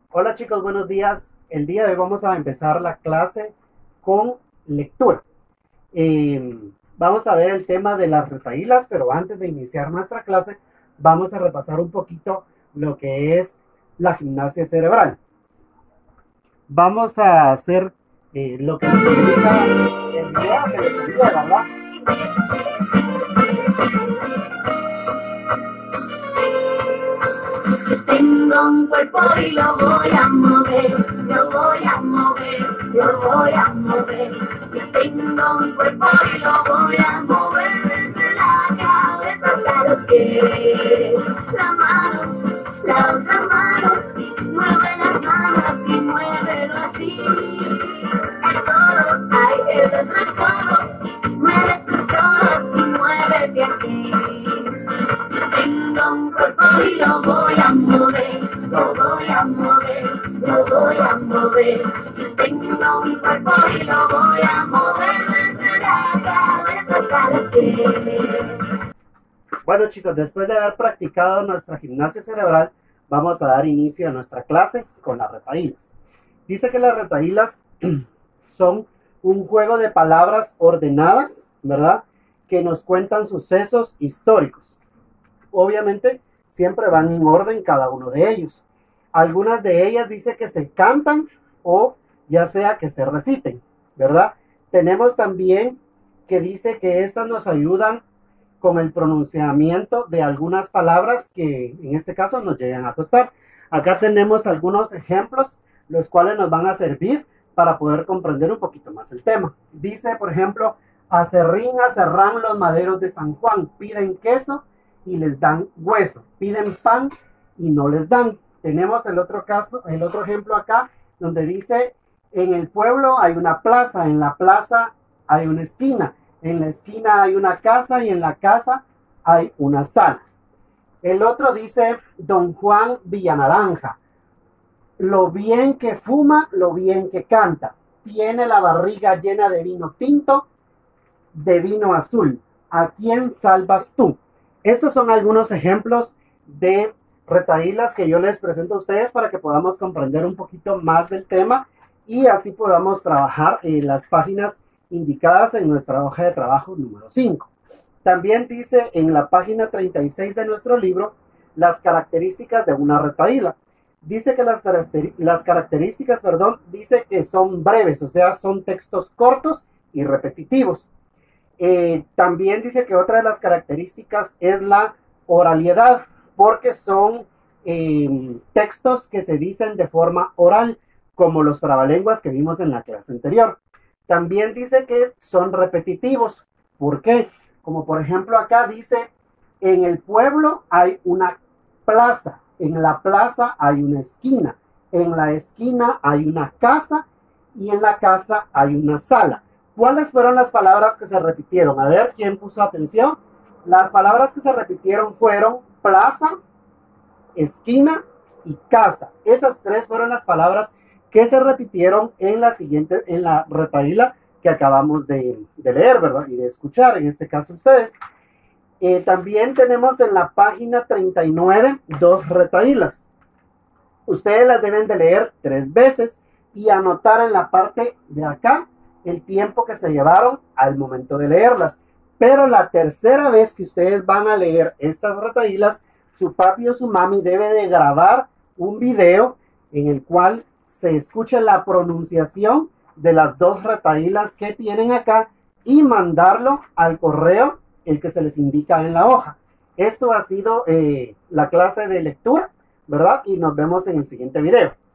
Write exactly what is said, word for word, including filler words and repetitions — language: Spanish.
Hola chicos, buenos días. El día de hoy vamos a empezar la clase con lectura. Eh, vamos a ver el tema de las retahílas, pero antes de iniciar nuestra clase vamos a repasar un poquito lo que es la gimnasia cerebral. Vamos a hacer eh, lo que nos indica el video que les envié, ¿verdad? Tengo un cuerpo y lo voy a mover, lo voy a mover, lo voy a mover. Tengo un cuerpo y lo voy a mover desde la cabeza hasta los pies. La mano, la otra mano, mueve las manos y muévelo así. El codo, ay, el otro codo, mueve tus codos y muévete así. Tengo un cuerpo y lo voy a mover, lo voy a mover, lo voy a mover. Tengo un cuerpo y lo voy a mover desde la cabeza hasta los pies. Bueno chicos, después de haber practicado nuestra gimnasia cerebral, vamos a dar inicio a nuestra clase con las retahílas. Dice que las retahílas son un juego de palabras ordenadas, ¿verdad? Que nos cuentan sucesos históricos. Obviamente, siempre van en orden cada uno de ellos. Algunas de ellas dice que se cantan o ya sea que se reciten, ¿verdad? Tenemos también que dice que estas nos ayudan con el pronunciamiento de algunas palabras que en este caso nos llegan a costar. Acá tenemos algunos ejemplos, los cuales nos van a servir para poder comprender un poquito más el tema. Dice, por ejemplo, acerrín, acerrán los maderos de San Juan, piden queso y les dan hueso, piden pan y no les dan. Tenemos el otro caso, el otro ejemplo acá, donde dice, en el pueblo hay una plaza, en la plaza hay una esquina, en la esquina hay una casa y en la casa hay una sala. El otro dice, don Juan Villanaranja, lo bien que fuma, lo bien que canta, tiene la barriga llena de vino tinto, de vino azul, ¿a quién salvas tú? Estos son algunos ejemplos de retahílas que yo les presento a ustedes para que podamos comprender un poquito más del tema y así podamos trabajar en las páginas indicadas en nuestra hoja de trabajo número cinco. También dice en la página treinta y seis de nuestro libro las características de una retahíla. Dice que las, las características, perdón, dice que son breves, o sea, son textos cortos y repetitivos. Eh, también dice que otra de las características es la oralidad, porque son eh, textos que se dicen de forma oral, como los trabalenguas que vimos en la clase anterior. También dice que son repetitivos. ¿Por qué? Como por ejemplo acá dice, en el pueblo hay una plaza, en la plaza hay una esquina, en la esquina hay una casa y en la casa hay una sala. ¿Cuáles fueron las palabras que se repitieron? A ver, ¿quién puso atención? Las palabras que se repitieron fueron plaza, esquina y casa. Esas tres fueron las palabras que se repitieron en la siguiente, en la retahíla que acabamos de, de leer, ¿verdad? Y de escuchar, en este caso ustedes. Eh, también tenemos en la página treinta y nueve dos retahílas. Ustedes las deben de leer tres veces y anotar en la parte de acá el tiempo que se llevaron al momento de leerlas. Pero la tercera vez que ustedes van a leer estas retahílas, su papi o su mami debe de grabar un video en el cual se escuche la pronunciación de las dos retahílas que tienen acá y mandarlo al correo, el que se les indica en la hoja. Esto ha sido eh, la clase de lectura, ¿verdad? Y nos vemos en el siguiente video.